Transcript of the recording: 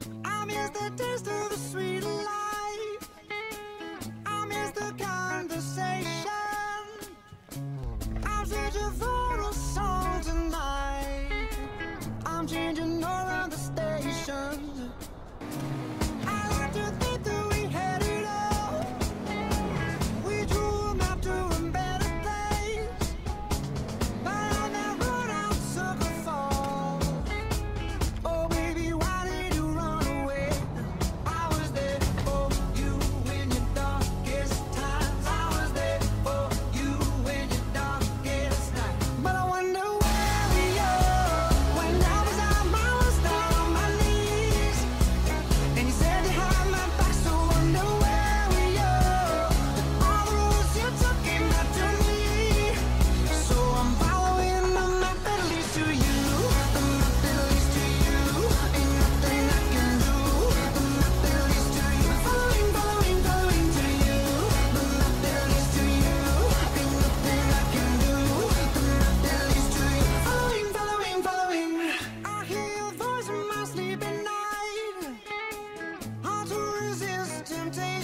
I miss the taste of the sweet life. I miss the conversation. I'm searching for a song tonight. I'm changing all of the stations. I like to think that we had it all. We drew a map to a better place, but on that road out sucker fall. Oh baby, why did you run away? I was there for you in your darkest times. I was there for you in your darkest night. But I wonder where we are when I was down on my knees, and you said you had my back. So wonder where we are. All the roads you took came back to me. So I'm following the map that leads to you. The map that leads to you. Ain't nothing I can do. The map that leads to you. Following, following, following to you. The map that leads to you. Ain't nothing I can do. The map that leads to you. Following, following, following. I hear your voice in my sleep at night. Hard to resist temptation.